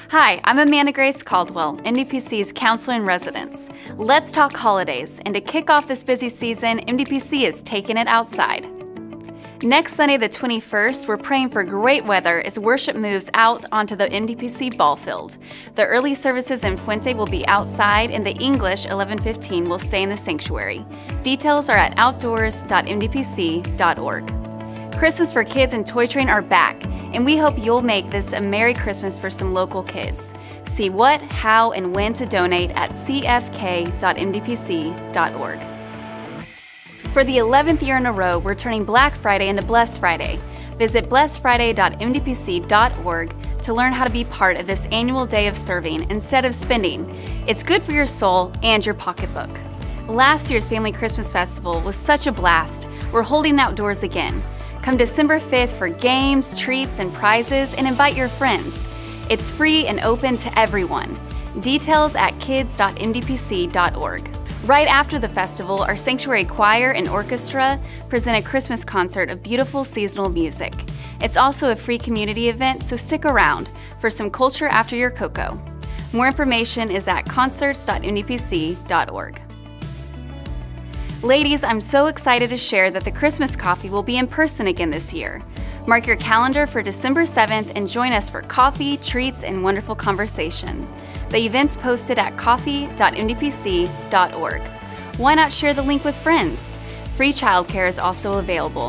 Hi, I'm Amanda Grace Caldwell, MDPC's Counselor in Residence. Let's talk holidays, and to kick off this busy season, MDPC is taking it outside. Next Sunday the 21st, we're praying for great weather as worship moves out onto the MDPC ball field. The early services in Fuente will be outside, and the English 11:15 will stay in the sanctuary. Details are at outdoors.mdpc.org. Christmas for Kids and Toy Train are back, and we hope you'll make this a Merry Christmas for some local kids. See what, how, and when to donate at cfk.mdpc.org. For the 11th year in a row, we're turning Black Friday into Blessed Friday. Visit blessedfriday.mdpc.org to learn how to be part of this annual day of serving instead of spending. It's good for your soul and your pocketbook. Last year's Family Christmas Festival was such a blast. We're holding outdoors again. Come December 5th for games, treats, and prizes, and invite your friends. It's free and open to everyone. Details at kids.mdpc.org. Right after the festival, our Sanctuary Choir and Orchestra present a Christmas concert of beautiful seasonal music. It's also a free community event, so stick around for some culture after your cocoa. More information is at concerts.mdpc.org. Ladies, I'm so excited to share that the Christmas coffee will be in person again this year. Mark your calendar for December 7th and join us for coffee, treats, and wonderful conversation. The event's posted at coffee.mdpc.org. Why not share the link with friends? Free childcare is also available.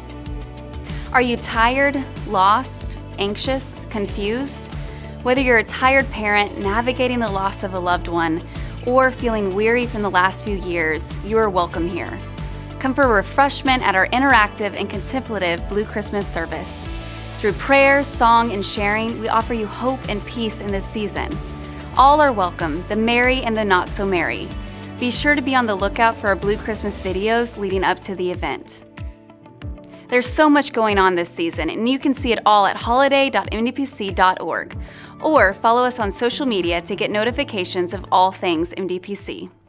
Are you tired, lost, anxious, confused? Whether you're a tired parent navigating the loss of a loved one or feeling weary from the last few years, you are welcome here. Come for refreshment at our interactive and contemplative Blue Christmas service. Through prayer, song, and sharing, we offer you hope and peace in this season. All are welcome, the merry and the not so merry. Be sure to be on the lookout for our Blue Christmas videos leading up to the event. There's so much going on this season, and you can see it all at holiday.mdpc.org, or follow us on social media to get notifications of all things MDPC.